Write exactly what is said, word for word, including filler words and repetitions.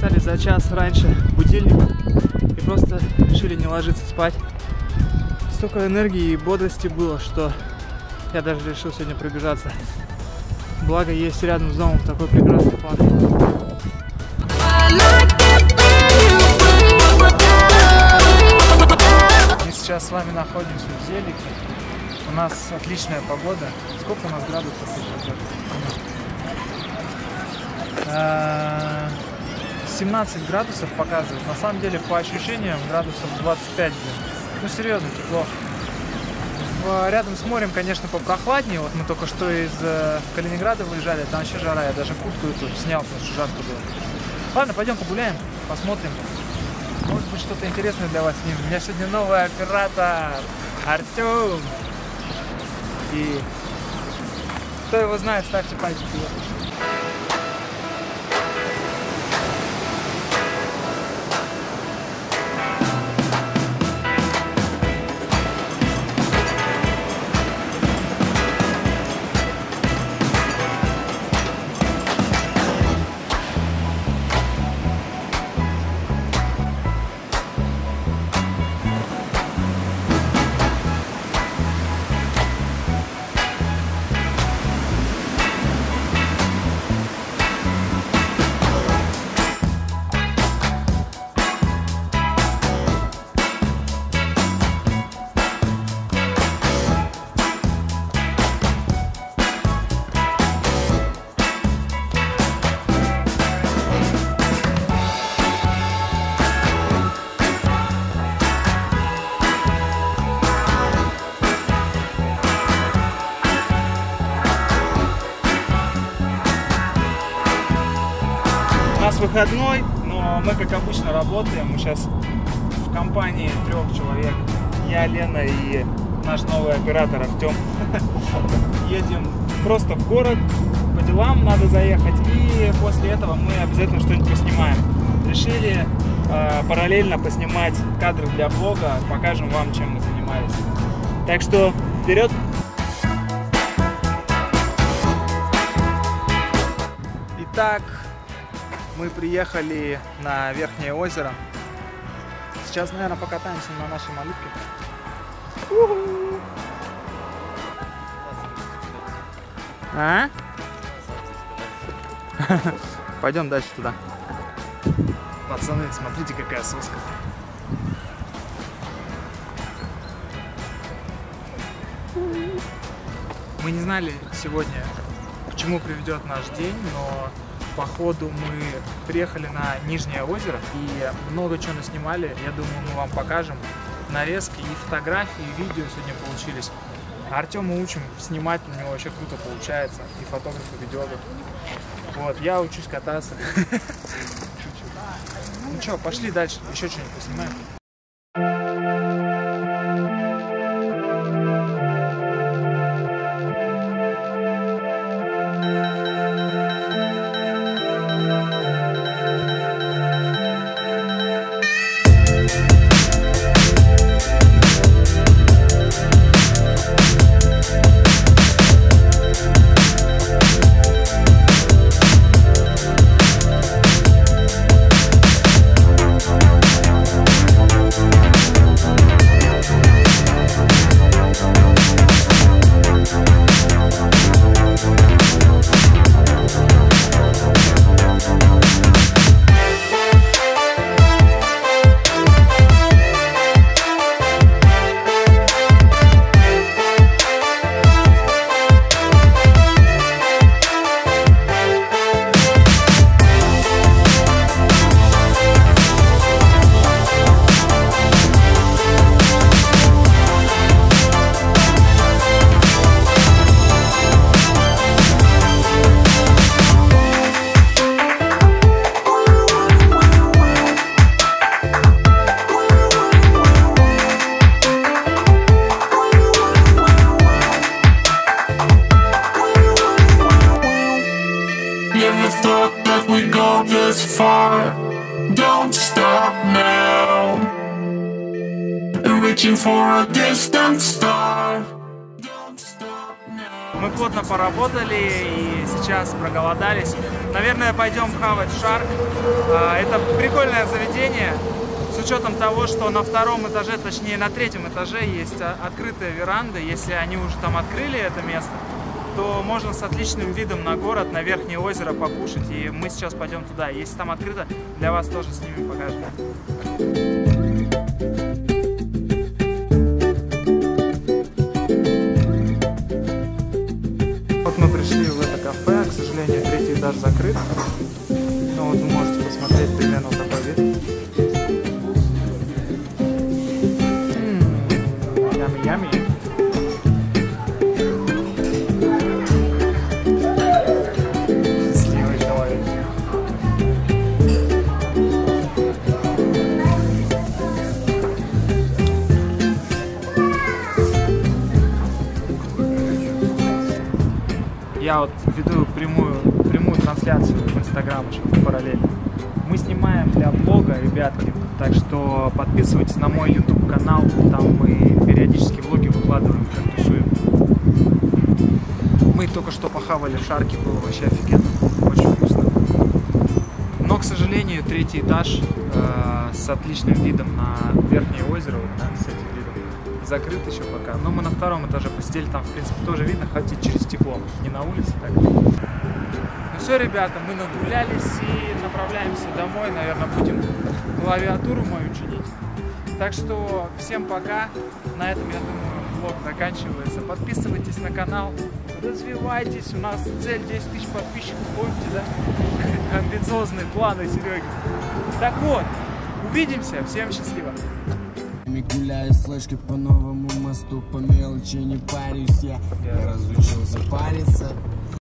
поставили за час раньше будильник и просто решили не ложиться спать. Столько энергии и бодрости было, что я даже решил сегодня пробежаться. Благо есть рядом с домом такой прекрасный парк. Мы сейчас с вами находимся в Зелике. У нас отличная погода. Сколько у нас градусов сейчас? семнадцать градусов показывает. На самом деле, по ощущениям, градусов двадцать пять. Ну, серьезно, тепло. Рядом с морем, конечно, попрохладнее. Вот мы только что из Калининграда выезжали, там вообще жара. Я даже куртку эту снял, потому что жарко было. Ладно, пойдем погуляем, посмотрим. Может быть, что-то интересное для вас снимем. У меня сегодня новый оператор Артем. И кто его знает, ставьте пальчики вверх. У нас выходной, но мы, как обычно, работаем. Мы сейчас в компании трех человек. Я, Лена и наш новый оператор Артем. Едем просто в город, по делам надо заехать. И после этого мы обязательно что-нибудь поснимаем. Решили э, параллельно поснимать кадры для блога. Покажем вам, чем мы занимались. Так что вперед! Итак, мы приехали на Верхнее озеро. Сейчас, наверное, покатаемся на нашей малютке. А? Пойдем дальше туда. Пацаны, смотрите, какая соска. Мы не знали сегодня, к чему приведет наш день, но походу мы приехали на Нижнее озеро и много чего наснимали. Я думаю, мы вам покажем нарезки и фотографии, и видео сегодня получились. Артема учим снимать, у него вообще круто получается. И фотограф, и видеограф. Вот, я учусь кататься. Ну что, пошли дальше, еще что-нибудь поснимаем. Don't stop now. Reaching for a distant star. Don't stop now. Мы плотно поработали и сейчас проголодались. Наверное, пойдем хавать Шарк. Это прикольное заведение, с учетом того, что на втором этаже, точнее на третьем этаже есть открытая веранда. Если они уже там открыли это место, то можно с отличным видом на город, на Верхнее озеро покушать. И мы сейчас пойдем туда. Если там открыто, для вас тоже снимем, покажем. Вот мы пришли в это кафе. К сожалению, третий этаж закрыт. Но вот вы можете посмотреть примерно вот такой вид. Ями-ями. Счастливый человек. Я вот веду прямую, прямую трансляцию в Инстаграм еще параллельно. Мы снимаем для блога, ребятки, так что подписывайтесь на мой YouTube канал, там мы периодически влоги выкладываем, как тусуем. Мы только что похавали в Шарке, было вообще офигенно, очень вкусно. Но, к сожалению, третий этаж э, с отличным видом на Верхнее озеро, вот, да, с этим видом, закрыт еще пока. Но мы на втором этаже посидели, там в принципе тоже видно, хотя через стекло, не на улице так. Ну все, ребята, мы нагулялись и направляемся домой, наверное, будем клавиатуру мою чинить. Так что всем пока, на этом, я думаю, влог заканчивается. Подписывайтесь на канал, развивайтесь, у нас цель десять тысяч подписчиков, помните, да? Амбициозные планы, Сереги. Так вот, увидимся, всем счастливо. Гуляю с флешкой по новому мосту, по мелочи не парюсь я, я разучился париться.